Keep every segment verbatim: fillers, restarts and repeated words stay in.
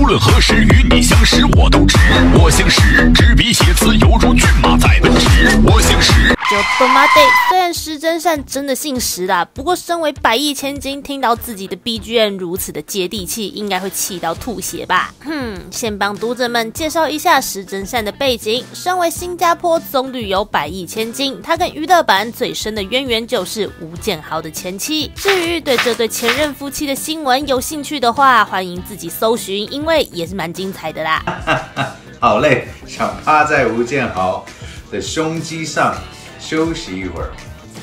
论何时与你相识，我都直。我姓石，执笔写词犹如骏马在奔驰。我姓石。 就多妈得，虽然石真善真的姓石啦，不过身为百亿千金，听到自己的 B G M 如此的接地气，应该会气到吐血吧？哼，先帮读者们介绍一下石真善的背景。身为新加坡总旅游百亿千金，他跟娱乐版最深的渊源就是吴建豪的前妻。至于对这对前任夫妻的新闻有兴趣的话，欢迎自己搜寻，因为也是蛮精彩的啦。 好累，想趴在吴建豪的胸肌上休息一会儿。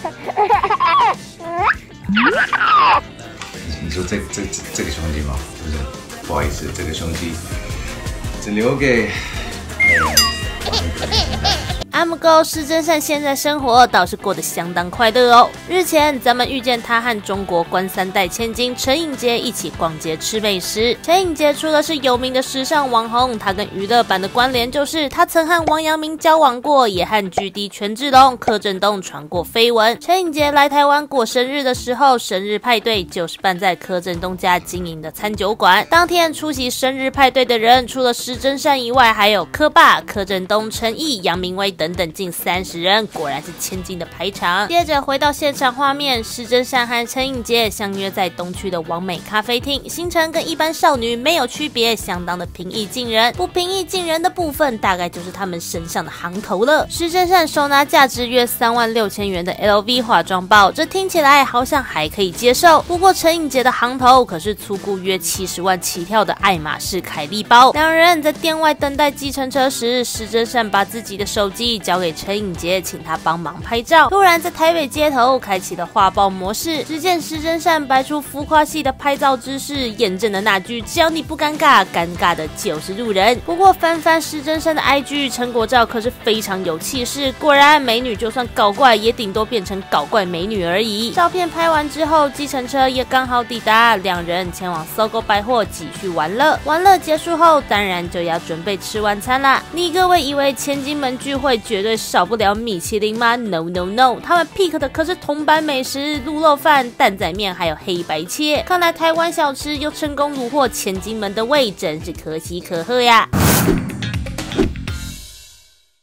你说这这这这个胸肌吗？不是，不好意思，这个胸肌只留给美人。 阿姆哥石真善现在生活倒是过得相当快乐哦。日前咱们遇见他和中国官三代千金陈颖婕一起逛街吃美食。陈颖婕除了是有名的时尚网红，她跟娱乐版的关联就是她曾和王阳明交往过，也和 G D 权志龙、柯震东传过绯闻。陈颖婕来台湾过生日的时候，生日派对就是办在柯震东家经营的餐酒馆。当天出席生日派对的人，除了石真善以外，还有柯爸、柯震东、陈毅、杨明威等。等等近三十人，果然是千金的排场。接着回到现场画面，石真善和陈颖婕相约在东区的完美咖啡厅，行程跟一般少女没有区别，相当的平易近人。不平易近人的部分，大概就是他们身上的行头了。石真善手拿价值约三万六千元的 L V 化妆包，这听起来好像还可以接受。不过陈颖婕的行头可是粗估约七十万起跳的爱马仕凯利包。两人在店外等待计程车时，石真善把自己的手机交给陈颖婕，请她帮忙拍照。突然在台北街头开启了画报模式，只见石真善摆出浮夸系的拍照姿势，验证了那句只要你不尴尬，尴尬的就是路人。不过翻翻石真善的 I G 成果照可是非常有气势，果然美女就算搞怪也顶多变成搞怪美女而已。照片拍完之后，计程车也刚好抵达，两人前往搜狗百货继续玩乐。玩乐结束后，当然就要准备吃晚餐啦。你各位以为千金们聚会绝对少不了米其林吗 ？No No No， 他们 pick 的可是铜板美食，卤肉饭、蛋仔面还有黑白切。看来台湾小吃又成功虏获千金们的胃，真是可喜可贺呀！